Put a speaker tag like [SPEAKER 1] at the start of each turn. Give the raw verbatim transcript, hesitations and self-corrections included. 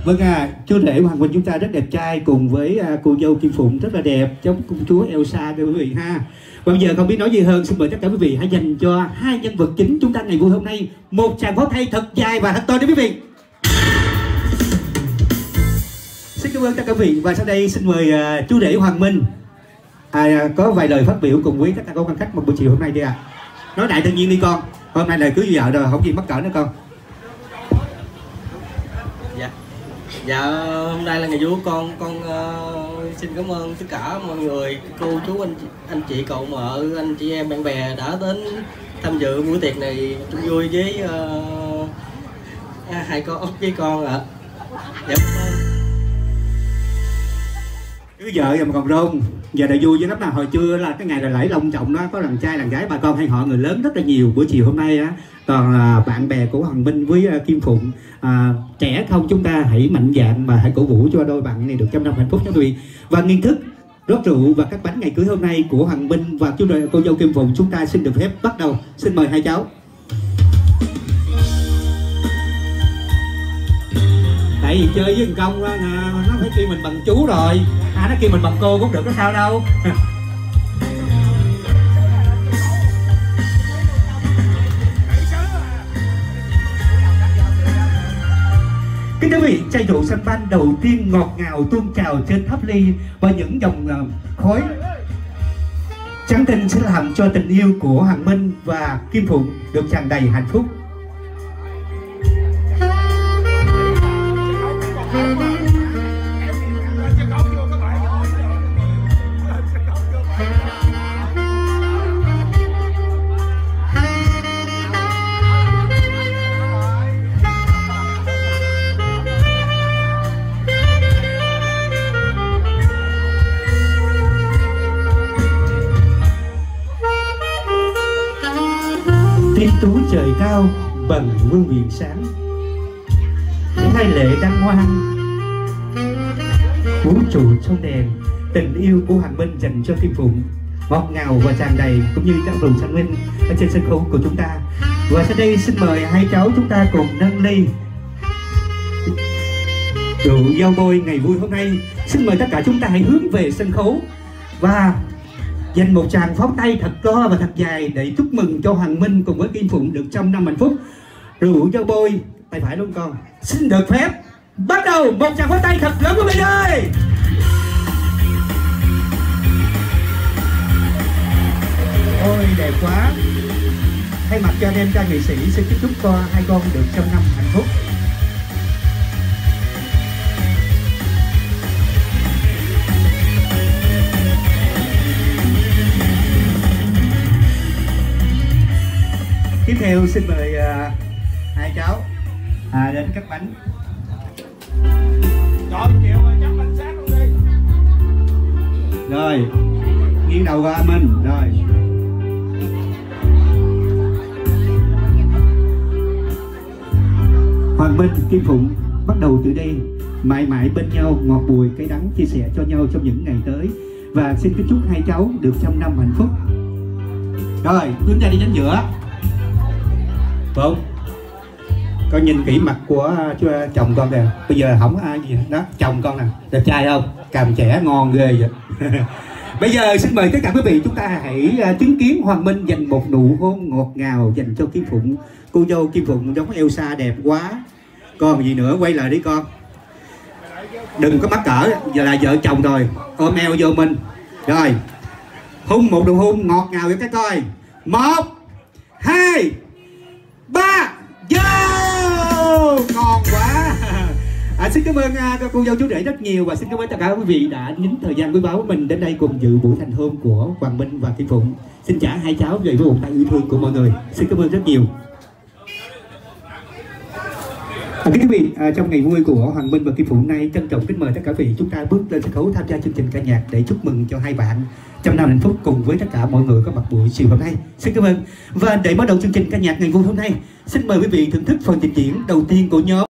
[SPEAKER 1] Vâng à, chú rể Hoàng Minh chúng ta rất đẹp trai, cùng với à, cô dâu Kim Phụng rất là đẹp, giống công chúa Elsa thưa quý vị ha. Và bây giờ không biết nói gì hơn, xin mời tất cả quý vị hãy dành cho hai nhân vật chính chúng ta ngày vui hôm nay một tràng pháo tay thật dài và thật to đấy quý vị. Xin cảm ơn tất cả quý vị, và sau đây xin mời à, chú rể Hoàng Minh à, có vài lời phát biểu cùng với tất cả các quan khách một buổi chiều hôm nay đi ạ. À. Nói đại tự nhiên đi con, hôm nay là cưới vợ rồi, không gì mắc cỡ nữa con.
[SPEAKER 2] Dạ, dạ hôm nay là ngày vui con, con uh, xin cảm ơn tất cả mọi người, cô chú anh anh chị cậu mợ, anh chị em bạn bè đã đến tham dự buổi tiệc này chung vui với uh, hai con với con ạ. À. Dạ.
[SPEAKER 1] Cưới vợ rồi mà còn rôn, giờ là vui với lắm nào. Hồi trưa là cái ngày là lễ long trọng đó, có đàn trai đàn gái bà con hay họ người lớn rất là nhiều. Buổi chiều hôm nay á, còn là bạn bè của Hoàng Minh với uh, Kim Phụng à, trẻ không, chúng ta hãy mạnh dạn và hãy cổ vũ cho đôi bạn này được trăm năm hạnh phúc nha quý vị. Và nghi thức rót rượu và các bánh ngày cưới hôm nay của Hoàng Minh và chú đôi cô dâu Kim Phụng chúng ta xin được phép bắt đầu. Xin mời hai cháu. Tại vì chơi với thằng Công á, nó phải kêu mình bằng chú rồi, à, nó kêu mình bằng cô cũng được, có sao đâu. Kính thưa quý vị, chai rượu xanh ban đầu tiên ngọt ngào tuôn trào trên tháp ly và những dòng khói trắng tinh sẽ làm cho tình yêu của Hoàng Minh và Kim Phụng được tràn đầy hạnh phúc. Tiên tú trời cao bằng vương miện sáng, hai lệ đăng hoang vũ trụ trong đèn. Tình yêu của Hoàng Minh dành cho Kim Phụng ngọt ngào và tràn đầy, cũng như các rượu thanh minh ở trên sân khấu của chúng ta. Và sau đây xin mời hai cháu chúng ta cùng nâng ly rượu giao bôi ngày vui hôm nay. Xin mời tất cả chúng ta hãy hướng về sân khấu và dành một tràng pháo tay thật to và thật dài để chúc mừng cho Hoàng Minh cùng với Kim Phụng được trăm năm hạnh phúc. Rượu giao bôi, tay phải luôn con. Xin được phép bắt đầu một tràng pháo tay thật lớn của mình ơi. Ôi đẹp quá. Thay mặt cho anh em ca nghệ sĩ xin chúc cho hai con được trăm năm hạnh phúc. Tiếp theo xin mời uh, hai cháu à, đến cắt bánh.
[SPEAKER 3] Rồi chịu rồi, chắc bánh sát luôn đi.
[SPEAKER 1] Rồi, nghiêng đầu qua Minh. Rồi. Hoàng Minh, Kim Phụng bắt đầu từ đây mãi mãi bên nhau, ngọt bùi cái đắng chia sẻ cho nhau trong những ngày tới. Và xin kính chúc hai cháu được trăm năm hạnh phúc. Rồi, hướng ra đi nhánh giữa. Không, con nhìn kỹ mặt của chồng con kìa. Bây giờ không có ai gì đó. Chồng con nè, đẹp trai không? Càm trẻ ngon ghê vậy. Bây giờ xin mời tất cả quý vị chúng ta hãy chứng kiến Hoàng Minh dành một nụ hôn ngọt ngào dành cho Kim Phụng. Cô dâu Kim Phụng giống Elsa đẹp quá. Còn gì nữa, quay lại đi con. Đừng có mắc cỡ, giờ là vợ chồng rồi. Ôm eo vô mình. Rồi, hôn một nụ hôn ngọt ngào cho các coi. Một, hai, ba, vô, ngon quá. À, xin cảm ơn uh, cô dâu chú rể rất nhiều, và xin cảm ơn tất cả quý vị đã nhín thời gian quý báu của mình đến đây cùng dự buổi thành hôn của Hoàng Minh và Kim Phụng. Xin trả hai cháu về với một tay yêu thương của mọi người. Xin cảm ơn rất nhiều. À, quý vị, à, trong ngày vui của Hoàng Minh và Kim Phụng nay, trân trọng kính mời tất cả quý vị chúng ta bước lên sân khấu tham gia chương trình ca nhạc để chúc mừng cho hai bạn trăm năm hạnh phúc cùng với tất cả mọi người có mặt buổi chiều hôm nay. Xin cảm ơn. Và để bắt đầu chương trình ca nhạc ngày vui hôm nay, xin mời quý vị thưởng thức phần trình diễn đầu tiên của nhóm